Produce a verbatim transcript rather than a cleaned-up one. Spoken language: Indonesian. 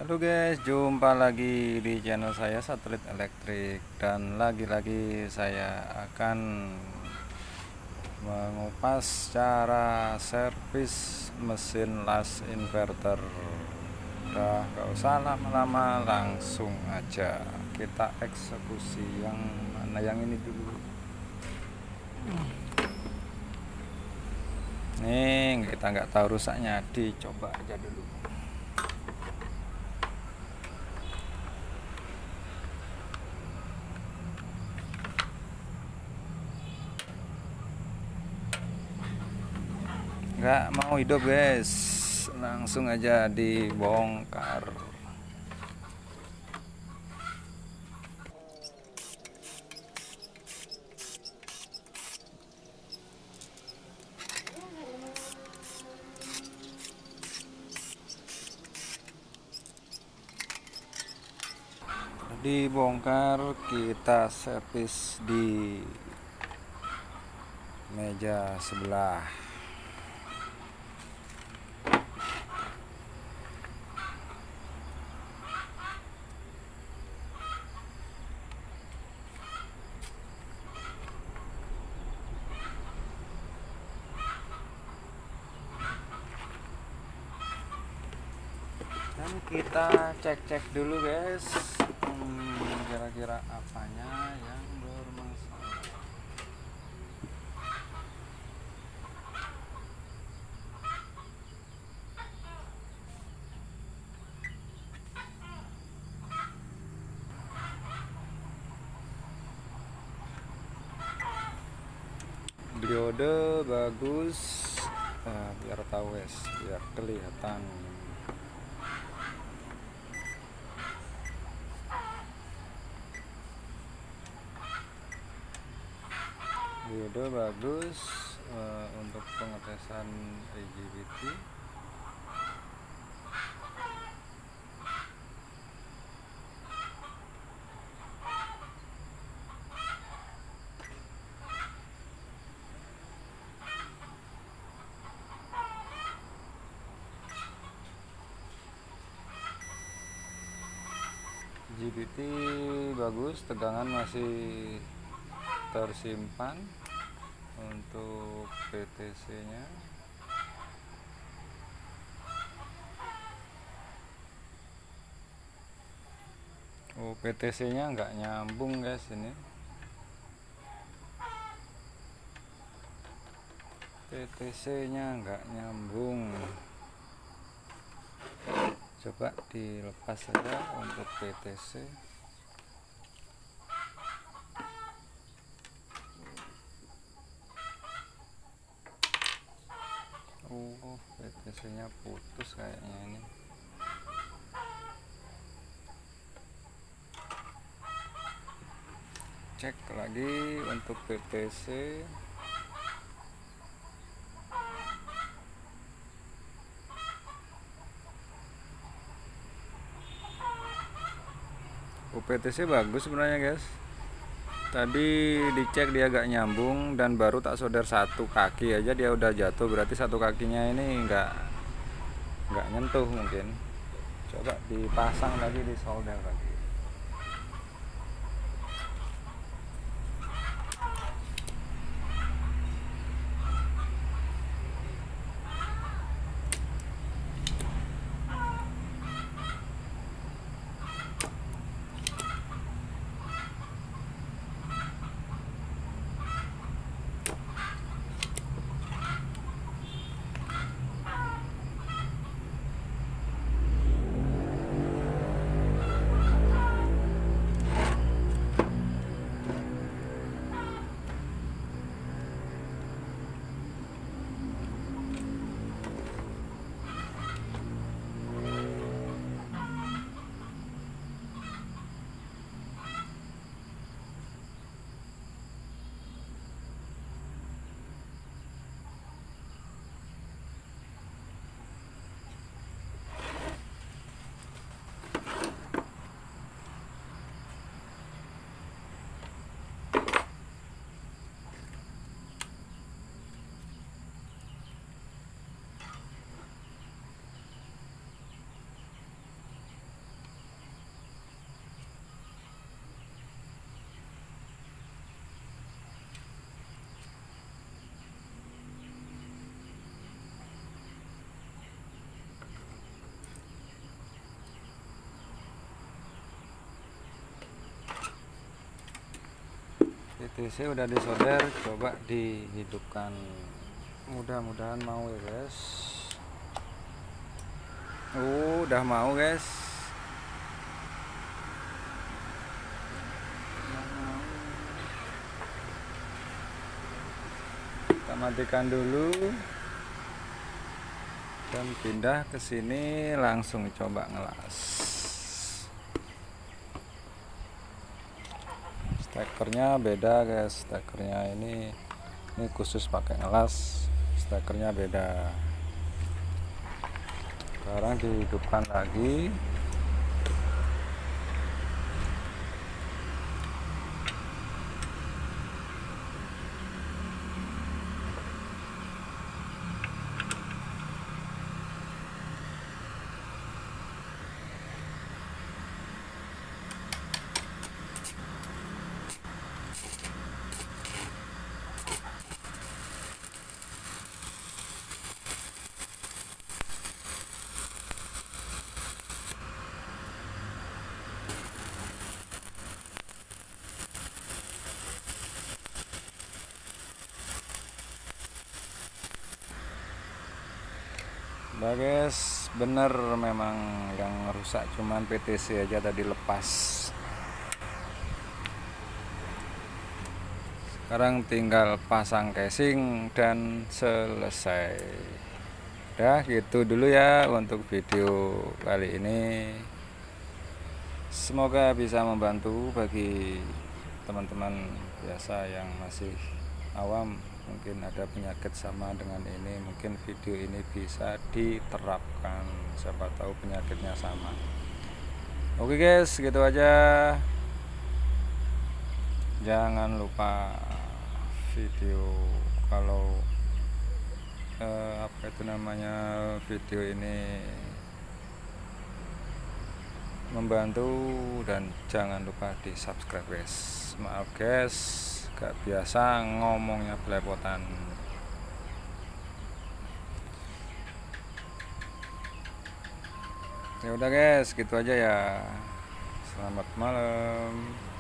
Halo guys, jumpa lagi di channel saya Satelit Elektrik, dan lagi-lagi saya akan mengupas cara servis mesin las inverter. Udah gak usah lama-lama, langsung aja kita eksekusi. Yang mana yang ini dulu? Nih, kita nggak tahu rusaknya, dicoba aja dulu. Nggak mau hidup guys, langsung aja dibongkar. Dibongkar, kita servis di meja sebelah. Dan kita cek-cek dulu guys, hmm, kira-kira apanya yang bermasalah. Diode bagus, nah, biar tahu guys, biar kelihatan. Diode bagus uh, untuk pengetesan I G B T. I G B T bagus, tegangan masih tersimpan. Untuk P T C nya oh P T C nya nggak nyambung guys, ini P T C nya nggak nyambung. Coba dilepas saja untuk P T C. Oh, P T C nya putus kayaknya ini. Cek lagi untuk P T C. Oh, P T C bagus sebenarnya guys. Tadi dicek dia agak nyambung, dan baru tak solder satu kaki aja dia udah jatuh, berarti satu kakinya ini enggak enggak nyentuh mungkin. Coba dipasang lagi, disolder lagi. P T C udah disolder, coba dihidupkan, mudah-mudahan mau ya guys. Uh, udah mau guys. Kita matikan dulu dan pindah ke sini, langsung coba ngelas. Stekernya beda guys, stekernya ini ini khusus pakai ngelas, stekernya beda. Sekarang dihidupkan lagi. Nah guys, bener memang yang rusak cuman P T C aja tadi lepas. Sekarang tinggal pasang casing dan selesai. Udah gitu dulu ya untuk video kali ini. Semoga bisa membantu bagi teman-teman biasa yang masih awam, mungkin ada penyakit sama dengan ini, mungkin video ini bisa diterapkan, siapa tahu penyakitnya sama. Oke guys, gitu aja. Jangan lupa video kalau eh, apa itu namanya video ini membantu, dan jangan lupa di subscribe guys. Maaf guys, gak biasa ngomongnya belepotan. Ya udah guys, gitu aja ya. Selamat malam.